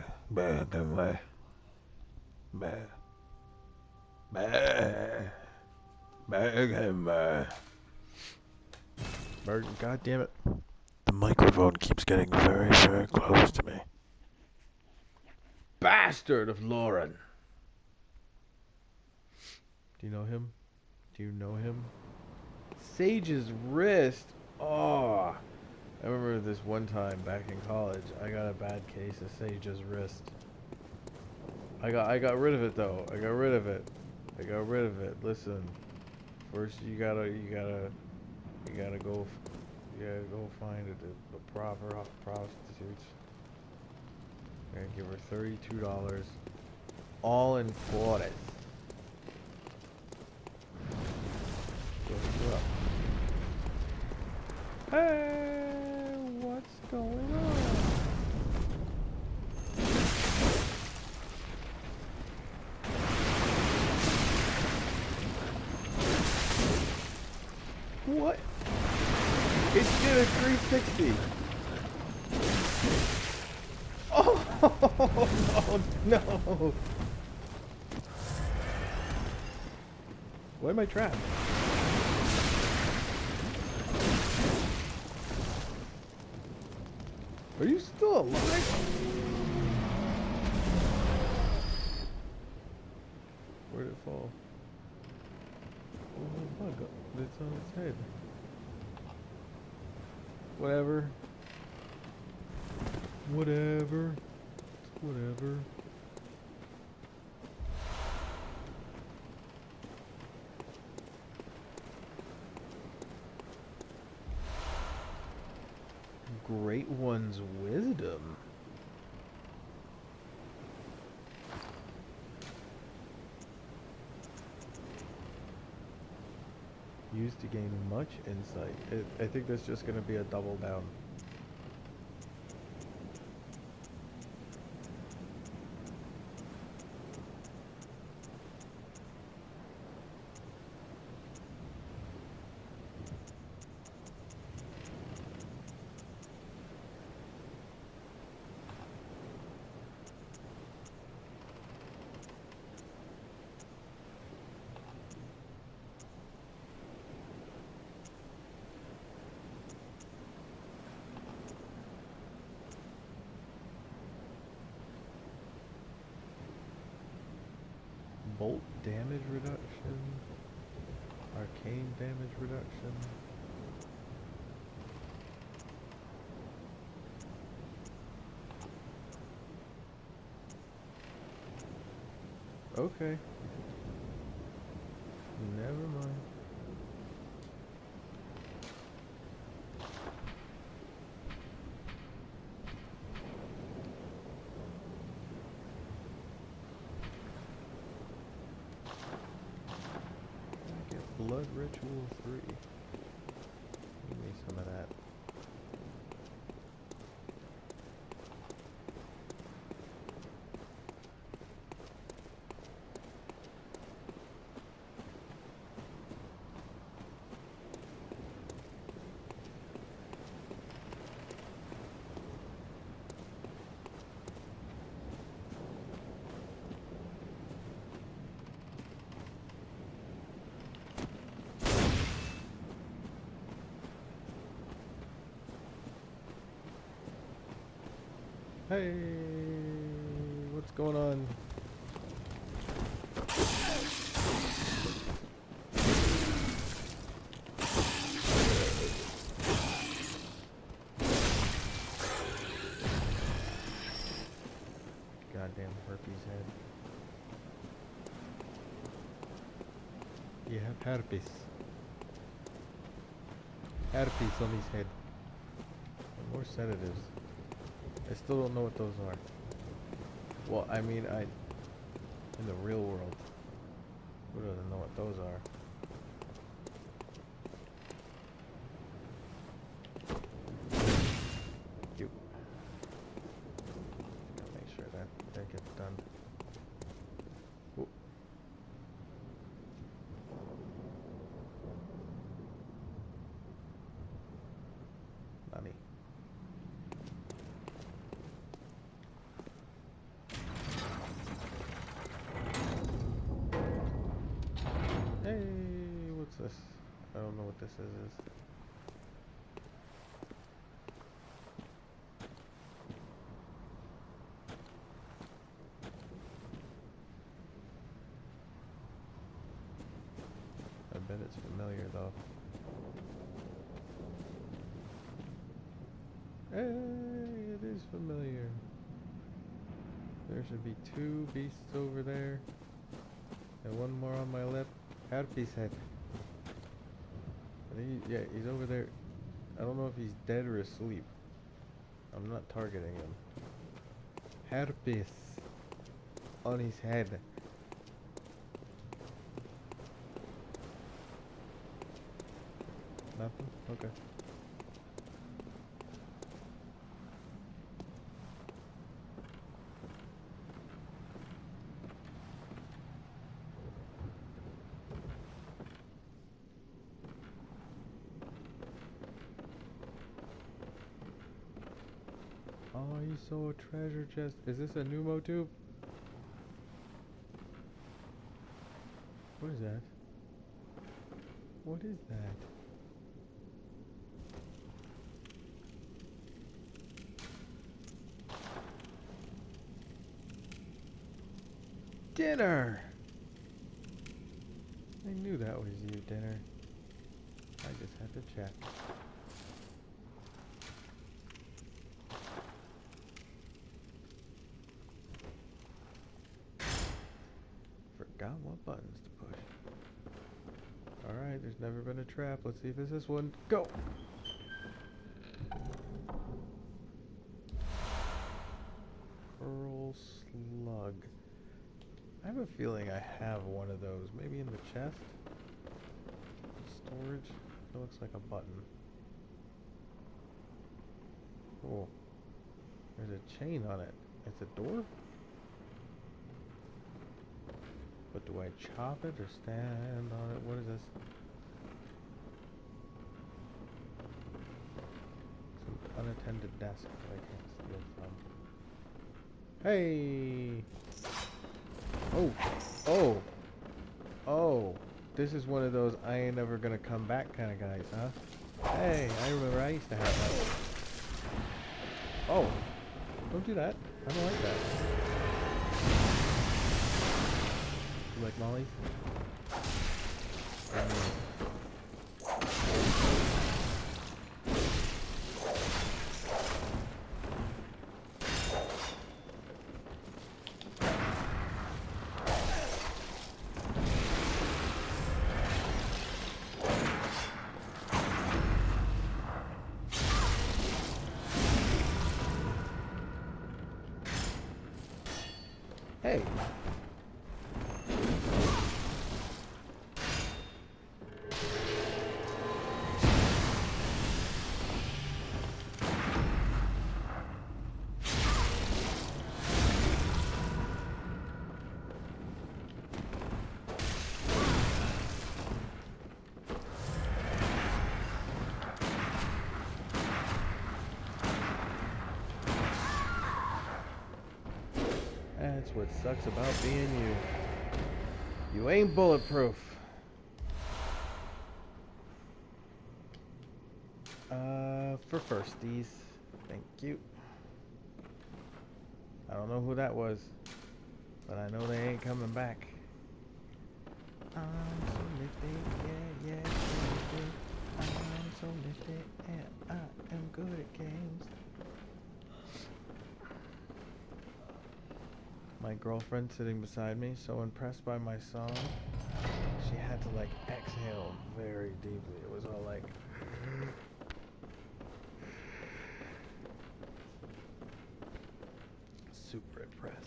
Burton, God damn it. The microphone keeps getting very, very close to me. Bastard of Lauren. Do you know him? Do you know him? Sage's wrist. Oh. I remember this one time back in college, I got a bad case of Sage's wrist. I got rid of it though. I got rid of it. Listen. First you gotta go find a proper prostitute. And give her $32. All in flores. Go up. Hey, what's going on? What? It did a 360. Oh no! Why am I trapped? Are you still alive? Where'd it fall? Oh, bug. It's on its head. Whatever. Whatever. Whatever. Great One's wisdom. Used to gain much insight. I think that's just going to be a double down. Bolt damage reduction. Arcane damage reduction. Okay. Never mind. Blood Ritual 3. Give me some of that. Hey, what's going on? Goddamn herpes head. You have herpes. Herpes on his head. And more sedatives. I still don't know what those are. Well, I mean, in the real world, who doesn't know what those are? You. Gotta make sure that gets done. Ooh. Nani. I don't know what this is. I bet it's familiar though. Hey, it is familiar. There should be 2 beasts over there. And 1 more on my left. Harpy's head. I think yeah, he's over there. I don't know if he's dead or asleep. I'm not targeting him. Harpies on his head. Nothing? Okay. Oh, you saw a treasure chest. Is this a pneumo tube? What is that? What is that? Dinner! I knew that was you, Dinner. I just had to check. Forgot what buttons to push. Alright, there's never been a trap. Let's see if it's this one. Go! Pearl slug. I have a feeling I have one of those. Maybe in the chest? Storage? It looks like a button. Cool. There's a chain on it. It's a door? But do I chop it or stand on it? What is this? Some unattended desk that I can't steal from. Hey! Oh! Oh! Oh! This is one of those I ain't never gonna come back kind of guys, huh? Hey! I remember I used to have that. Oh! Don't do that. I don't like that. You like mollies? Hey! That's what sucks about being you. You ain't bulletproof. For firsties. Thank you. I don't know who that was, but I know they ain't coming back. I'm so nifty, yeah, yeah, so nifty. I'm so nifty, and I am good at games. My girlfriend sitting beside me, so impressed by my song, she had to like exhale very deeply. It was all like... super impressed.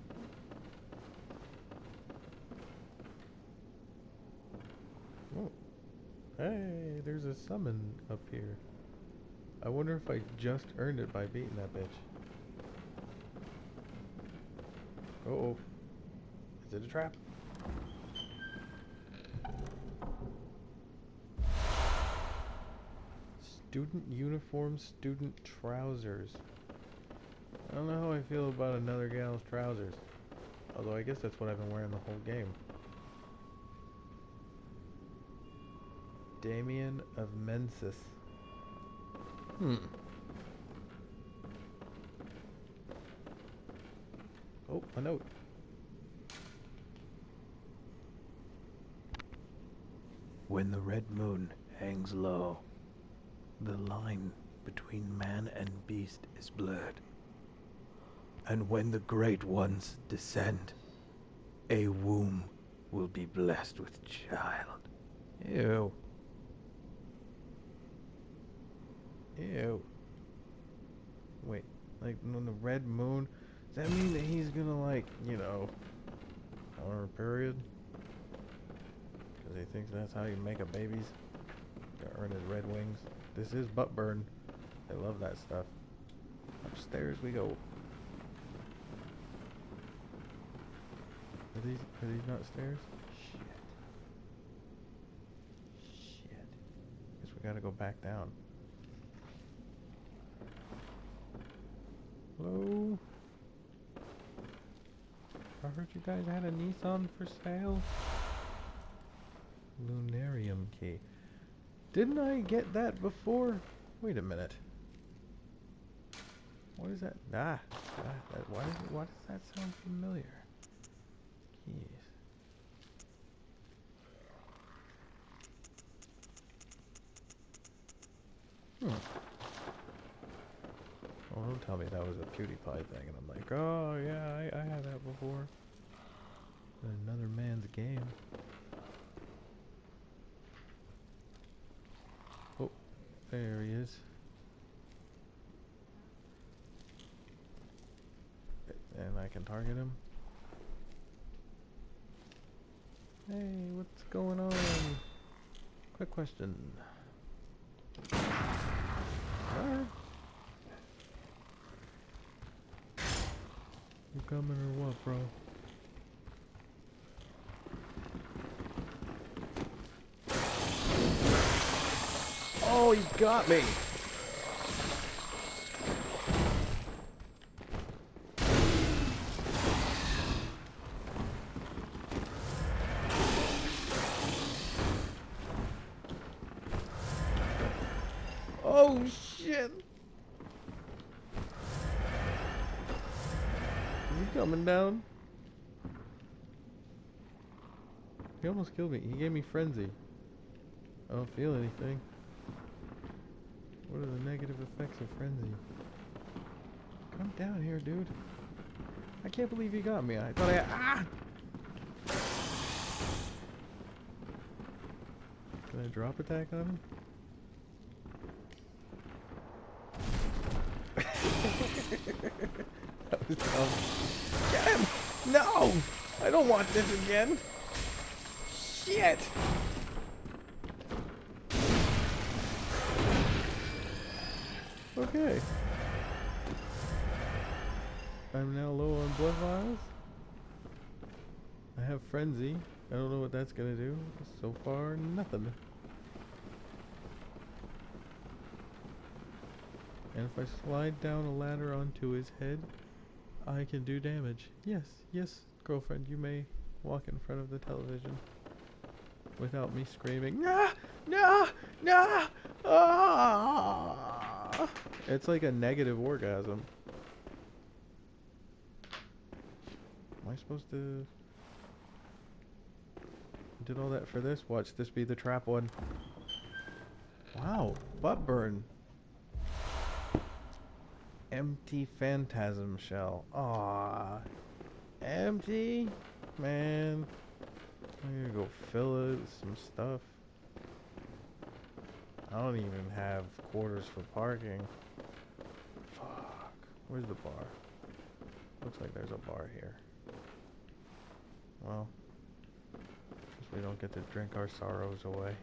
Oh. Hey, there's a summon up here. I wonder if I just earned it by beating that bitch. Uh-oh. Is it a trap? Student uniform, student trousers. I don't know how I feel about another gal's trousers. Although I guess that's what I've been wearing the whole game. Damien of Mensis. Hmm. Oh, a note. When the red moon hangs low, the line between man and beast is blurred. And when the great ones descend, a womb will be blessed with child. Ew. Ew. Wait, like when the red moon, does that mean that he's gonna like, you know, on a period? Because he thinks that's how you make a babies. To earn his red wings. This is butt burn. They love that stuff. Upstairs we go. Are these not stairs? Shit. Guess we gotta go back down. Hello? I heard you guys had a Nissan for sale. Lunarium key. Didn't I get that before? Wait a minute. What is that? Why does that sound familiar? Keys. Oh, don't tell me that was a PewDiePie thing, and I'm like, oh yeah, I had that before. Another man's game. Oh, there he is. And I can target him. Hey, what's going on? Quick question. What? You coming or what, bro? Oh, he got me! Oh, shit! Is he coming down? He almost killed me. He gave me frenzy. I don't feel anything. What are the negative effects of frenzy? Come down here, dude. I can't believe he got me. I thought I... Ah! Can I drop attack on him? That was dumb. Get him! No! I don't want this again! Shit! Okay. I'm now low on blood vials. I have frenzy. I don't know what that's gonna do. So far, nothing. And if I slide down a ladder onto his head, I can do damage. Yes, yes, girlfriend, you may walk in front of the television without me screaming, nah, nah, nah, ah! It's like a negative orgasm. Am I supposed to... Did all that for this? Watch this be the trap one. Wow, butt burn. Empty phantasm shell. Aww. Empty? Man. I'm gonna go fill it with some stuff. I don't even have quarters for parking. Fuck. Where's the bar? Looks like there's a bar here. Well, guess we don't get to drink our sorrows away.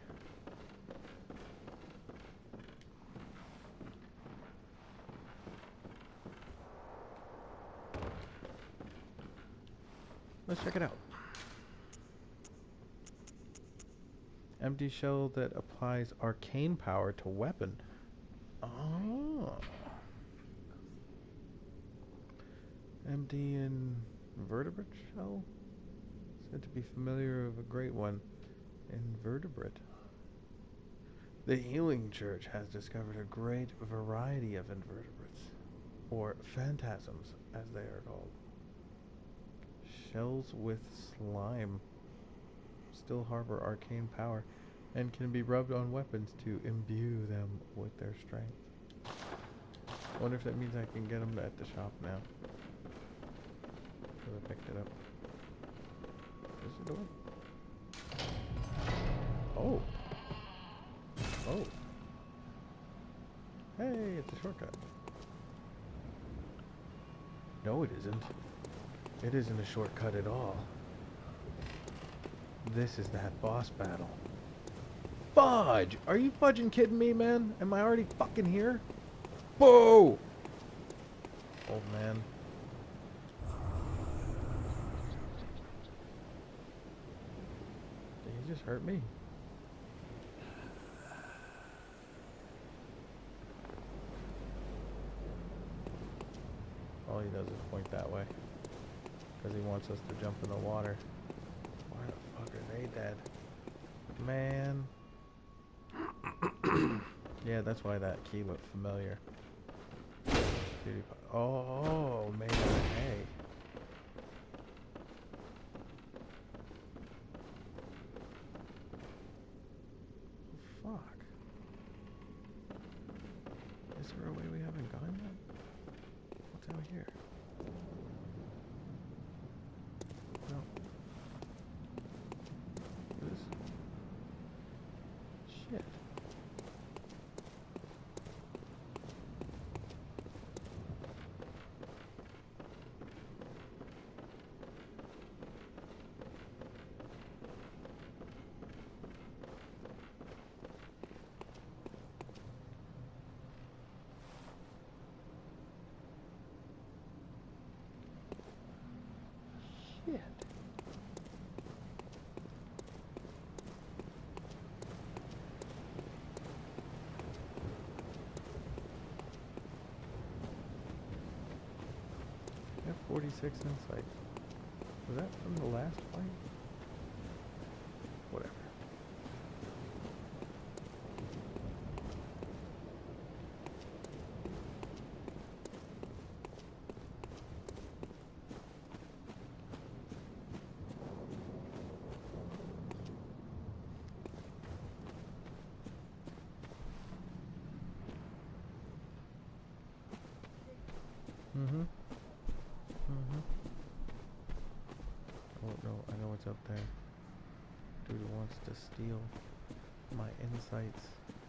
Let's check it out. Empty shell that applies arcane power to weapon. Oh. Empty invertebrate shell? Said to be familiar of a great one. Invertebrate. The Healing Church has discovered a great variety of invertebrates, or phantasms as they are called. Shells with slime still harbor arcane power and can be rubbed on weapons to imbue them with their strength. I wonder if that means I can get them at the shop now. Because I picked it up. Is the door? Oh! Oh! Hey, it's a shortcut. No, it isn't. It isn't a shortcut at all. This is that boss battle. Fudge! Are you fudging kidding me, man? Am I already fucking here? Whoa! Old man. Did he just hurt me? All he does is point that way. Because he wants us to jump in the water. Why the fuck are they dead? Man. Yeah, that's why that key looked familiar. Oh, made out of hay. Fuck. Is there a way we haven't gone yet? What's out here? No. This. Shit. Shit. I have 46 insight. Was that from the last fight? Whatever. Mm-hmm. Mm-hmm. Oh no, I know what's up there. Dude wants to steal my insights.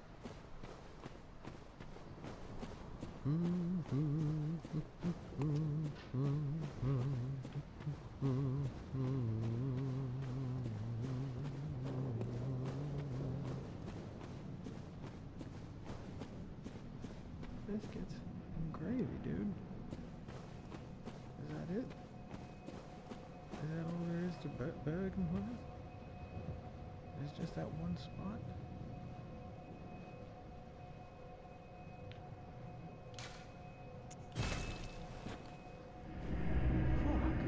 Biscuits and gravy, dude. Is that it? Is that all there is to Bergen Hunters? It's just that one spot? Fuck.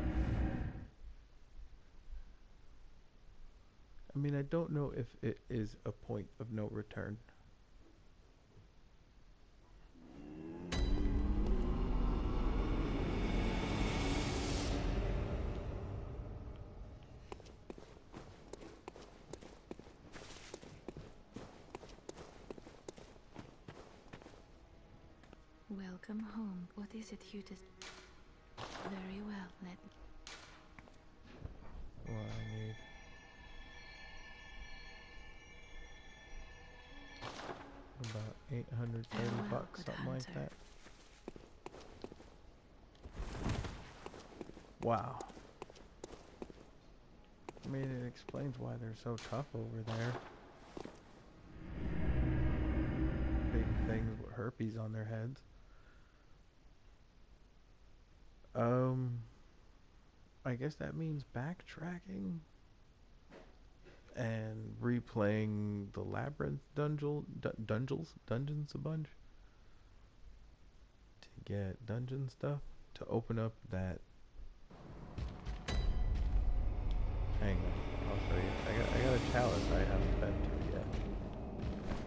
I mean, I don't know if it is a point of no return. Welcome home. What is it you just... Very well, let... What I need. About 830 Farewell, bucks, good something like hunter. that. Wow. I mean, it explains why they're so tough over there. Big things with herpes on their heads. I guess that means backtracking and replaying the labyrinth dungeons a bunch to get dungeon stuff to open up that. Hang on, I'll show you. I got a chalice I haven't been to yet.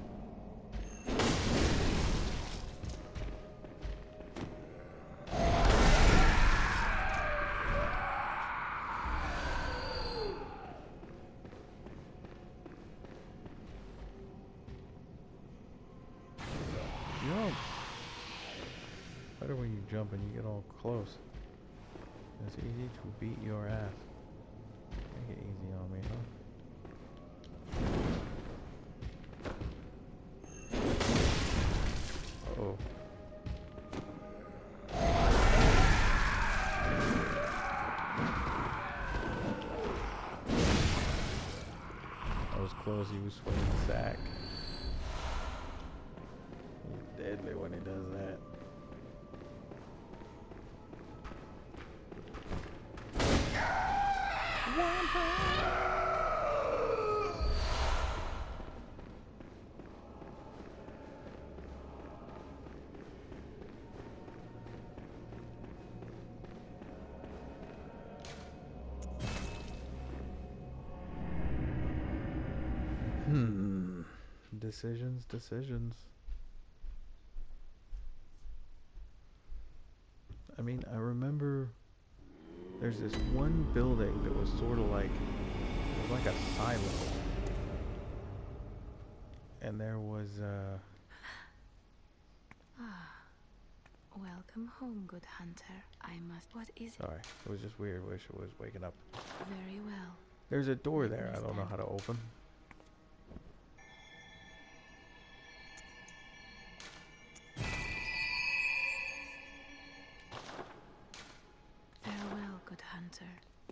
Jump! Better when you jump and you get all close. It's easy to beat your ass. Take it easy on me, huh? Uh-oh. That was close, he was swinging the sack. He's deadly when he does that. Decisions. I mean, I remember there's this one building that was sort of like, it was like a silo. And there was, Welcome home, good hunter. I must. What is it? sorry, it was just weird, wish it was waking up. Very well. There's a door there, I don't know how to open. Farewell, good hunter.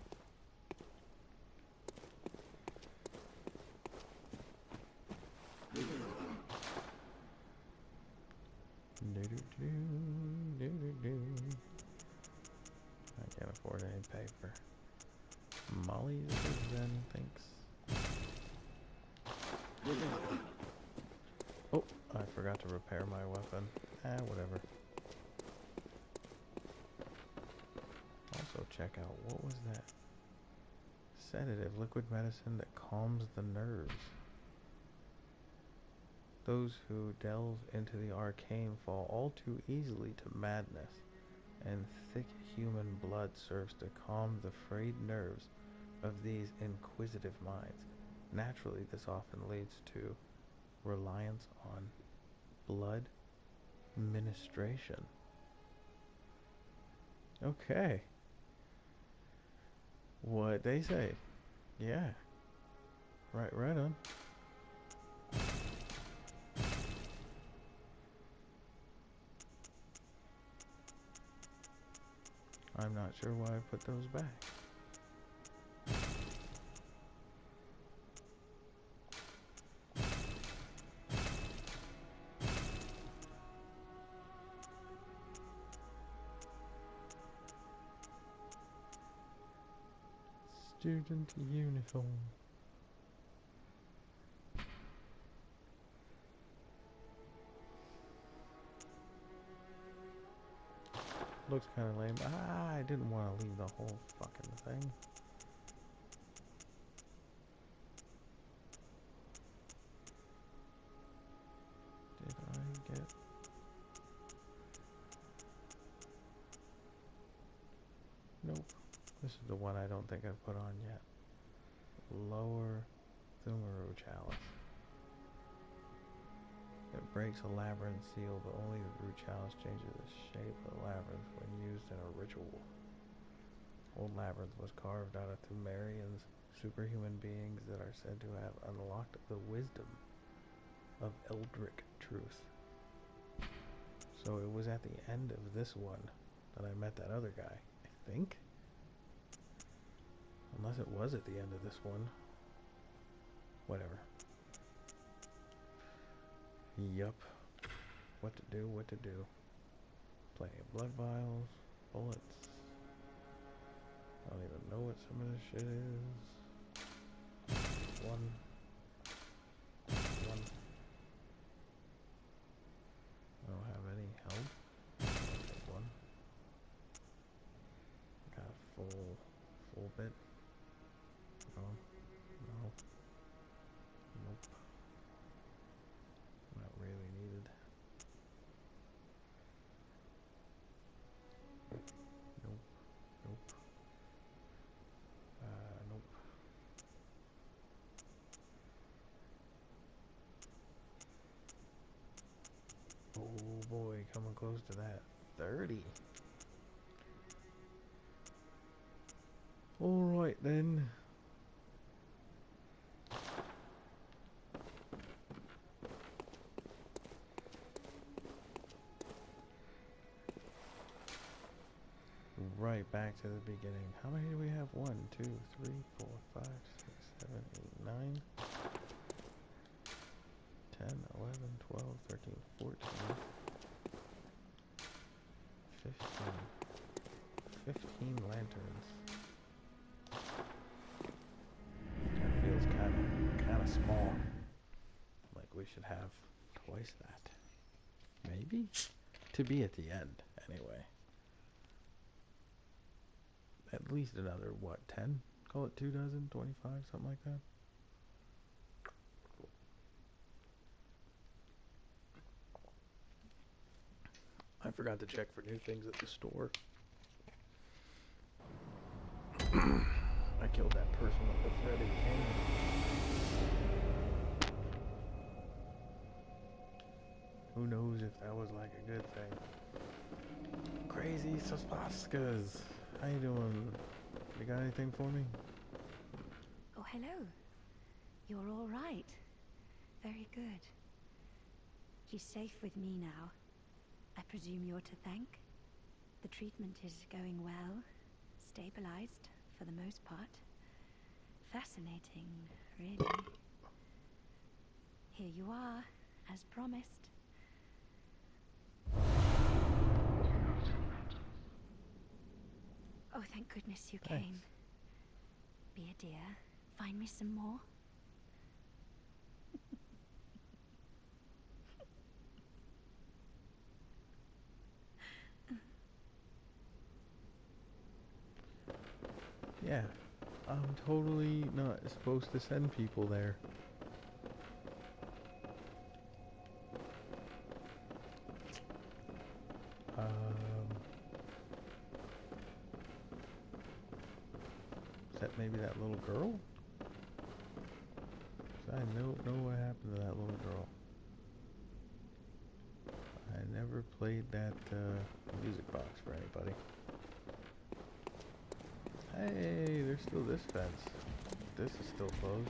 I can't afford any paper. Molly's then, thanks. Oh, I forgot to repair my weapon. Whatever. Also check out, what was that? Sedative, liquid medicine that calms the nerves. Those who delve into the arcane fall all too easily to madness, and thick human blood serves to calm the frayed nerves of these inquisitive minds. Naturally, this often leads to reliance on blood ministration. Okay. What they say. Yeah. Right on. I'm not sure why I put those back. Student uniform. Looks kind of lame. I didn't want to leave the whole fucking thing. Did I get... Nope. This is the one I don't think I've put on yet. Lower Thumaru Chalice. It breaks a labyrinth seal, but only the root chalice changes the shape of the labyrinth when used in a ritual. Old labyrinth was carved out of Thumerians, superhuman beings that are said to have unlocked the wisdom of Eldritch truth. So it was at the end of this one that I met that other guy, I think? Unless it was at the end of this one. Whatever. Yup. What to do, what to do. Plenty of blood vials, bullets. I don't even know what some of this shit is. One. I don't have any help. I'll take one. Got a full bit. No. Nope. Not really needed. Nope. Nope. Nope. Oh, boy, coming close to that. 30. Alright then. Right back to the beginning. How many do we have? 1, 2, 3, 4, 5, 6, 7, 8, 9, 10, 11, 12, 13, 14, 15. 15 lanterns. That feels kind of small. Like we should have twice that. Maybe? To be at the end, anyway. At least another, what, 10? Call it 2 dozen, 25, something like that. I forgot to check for new things at the store. I killed that person with the threaded cane. Who knows if that was like a good thing. Crazy Sasaskas. How you doing? You got anything for me? Oh, hello. You're all right. Very good. He's safe with me now. I presume you're to thank? The treatment is going well. Stabilized, for the most part. Fascinating, really. Here you are, as promised. Oh, thank goodness you came. Thanks. Be a dear. Find me some more. Yeah, I'm totally not supposed to send people there. Is that maybe that little girl? 'Cause I know what happened to that little girl. I never played that music box for anybody. Hey, there's still this fence. This is still closed.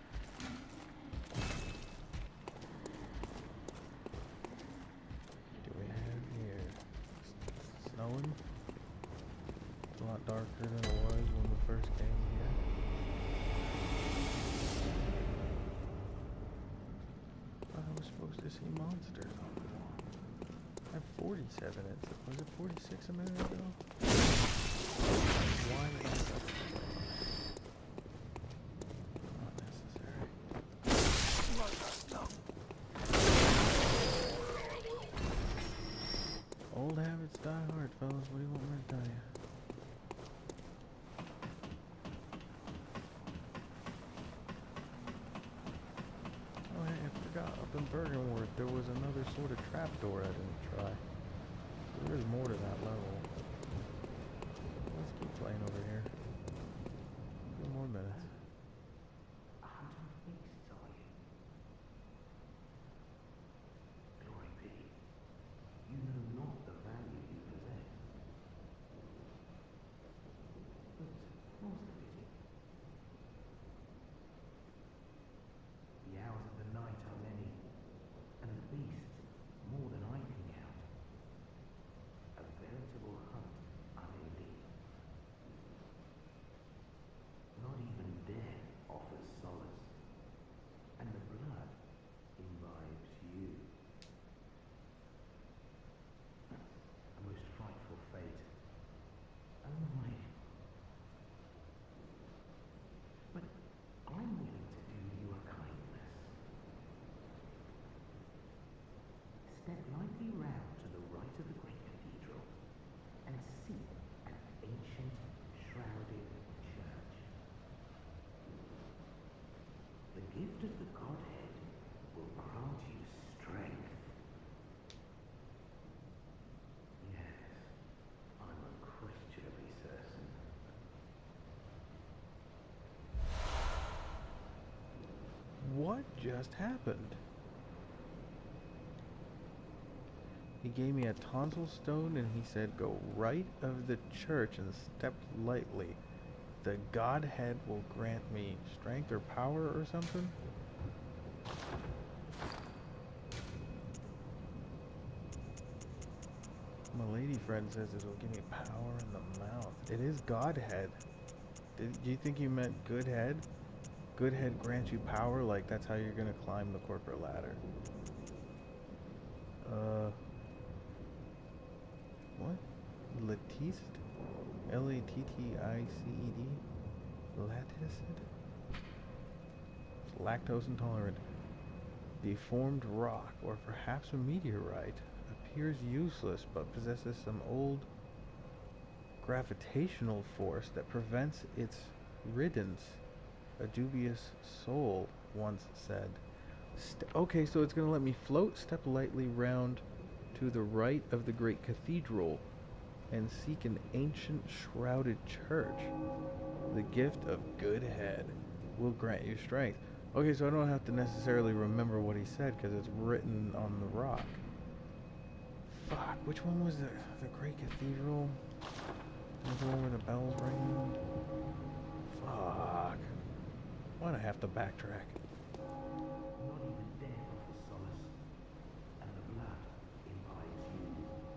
What do we have here? Snowing. It's a lot darker than it was when we first came here. I was supposed to see monsters on the wall. I have 47. Was it 46 a minute ago? Why is that? Not necessary. Old habits die hard, fellas. What do you want me to tell you? Oh, hey, I forgot. Up in Bergenworth, there was another sort of trapdoor I didn't try. There is more to that level. Let's keep playing over here. A few more minutes. A hunter of beasts, are you? Glory be. You know not the value you possess. But more's the pity. The hours of the night are many, and the beasts more than I can count. A veritable hunt unending. Not even death offers solace, and the blood imbibes you. A most frightful fate. Oh my. But I'm willing to do you a kindness. Step lightly round to the right of the great cathedral and see an ancient, shrouded church. The gift of the Godhead will grant you strength. Yes, I'm unquestionably certain. What just happened? He gave me a tonsil stone and he said, go right of the church and step lightly. The Godhead will grant me strength or power or something? My lady friend says it'll give me power in the mouth. It is Godhead. Do you think you meant good head? Good head grants you power, like that's how you're gonna climb the corporate ladder. What? Latticed? Latticed? Latticed? Lactose intolerant. Deformed rock, or perhaps a meteorite, appears useless but possesses some old gravitational force that prevents its riddance. A dubious soul once said. Okay, so it's going to let me float, step lightly round to the right of the great cathedral and seek an ancient shrouded church. The gift of good head will grant you strength. Okay, so I don't have to necessarily remember what he said because it's written on the rock. Fuck, which one was the great cathedral? The one where the bells ring? Fuck. Why'd I have to backtrack? Not even death offers solace, and the blood imbibes you.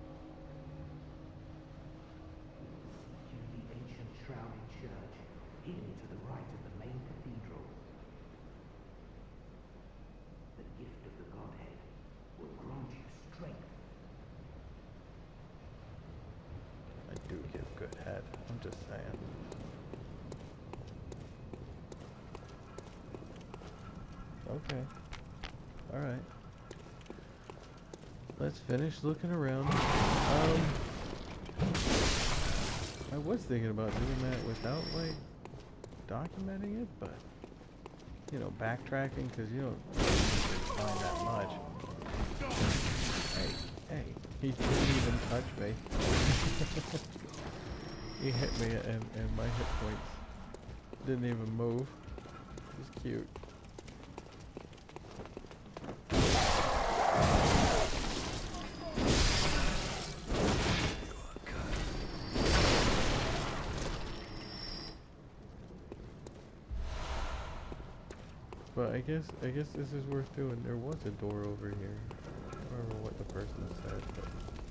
Seek you the ancient shrouded church, hidden to the right of the main cathedral. The gift of the Godhead will grant you strength. I do give good head. I'm just saying. Okay. Alright. Let's finish looking around. I was thinking about doing that without, like, documenting it, but, you know, backtracking, because you don't find that much. Hey, he didn't even touch me. He hit me and my hit points didn't even move. It's cute. But I guess this is worth doing. There was a door over here. I don't remember what the person said, but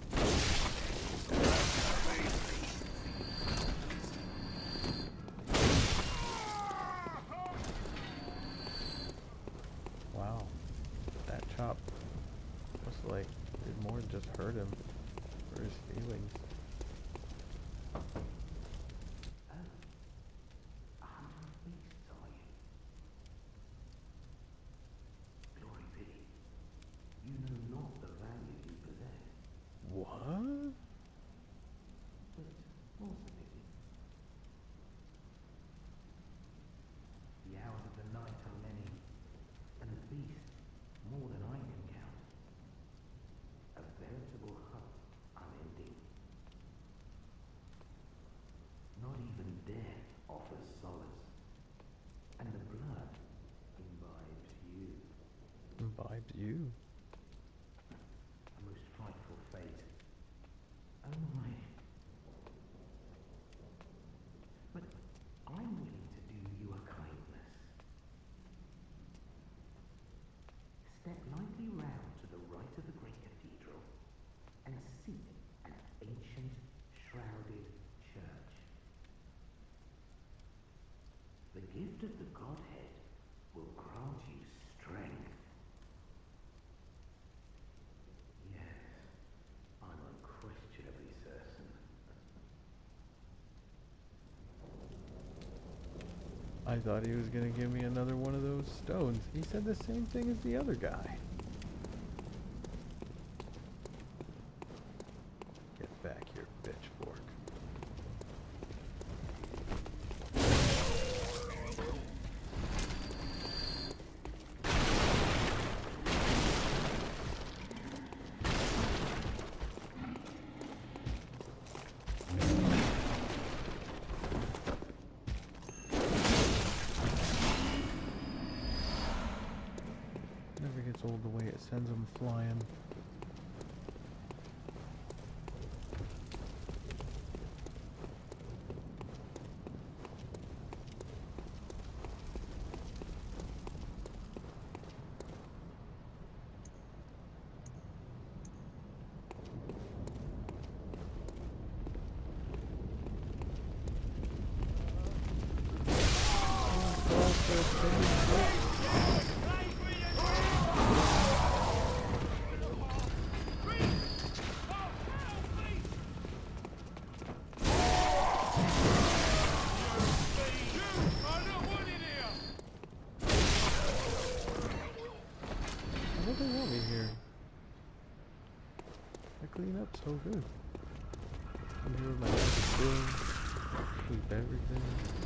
wow. That chop was like did more than just hurt him for his feelings. What? The hours of the night are many, and the beast more than I can count. A veritable hut unending. Not even death offers solace, and the blood imbibes you. Imbibes you? A most frightful fate. Oh my. But I'm willing to do you a kindness. Step lightly round to the right of the great cathedral and seek an ancient shrouded church. The gift of the Godhead will grant you strength. Yes, I'm unquestionably certain. I thought he was gonna give me another one of those stones. He said the same thing as the other guy. Get back here, pitchfork. Never gets old the way it sends them flying. I clean up so good. I'm here with my broom, sweep everything.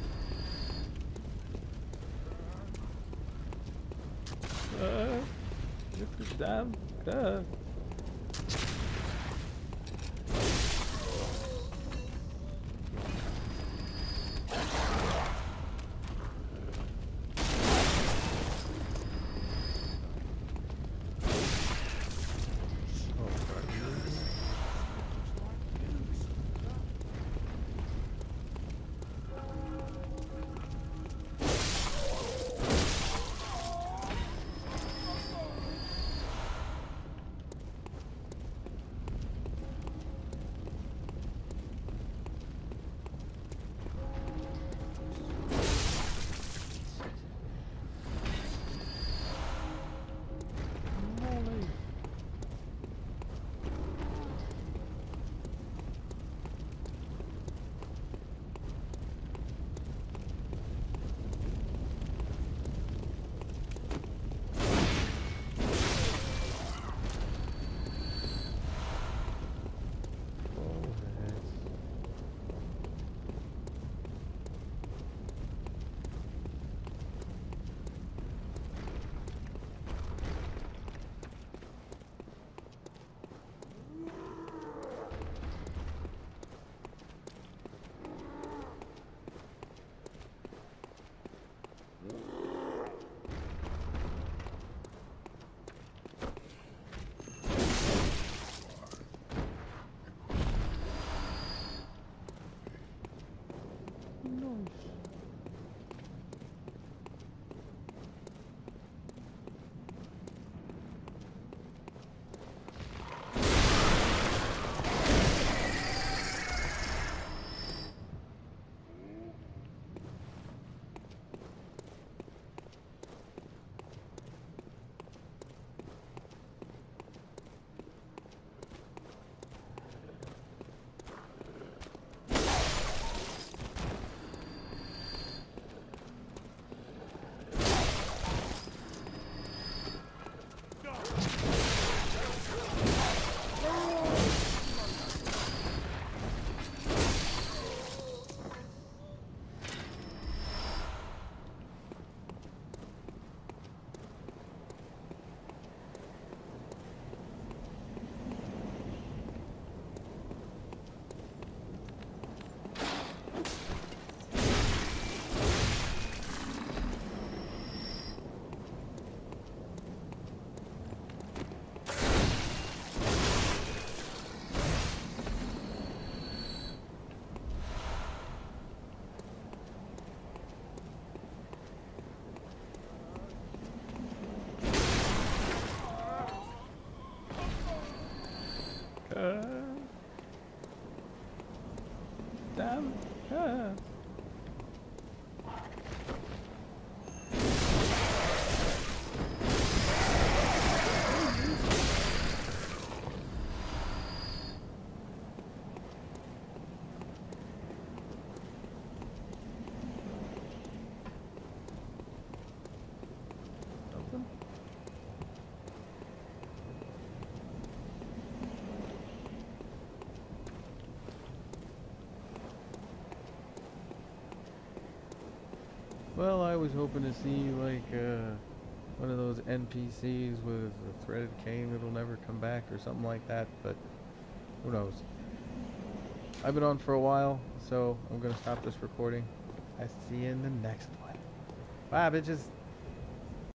Get the damn car. Damn. Nothing? Well, I was hoping to see like one of those NPCs with a threaded cane that'll never come back or something like that, but who knows. I've been on for a while, so I'm gonna stop this recording. I see you in the next one. Bye, bitches.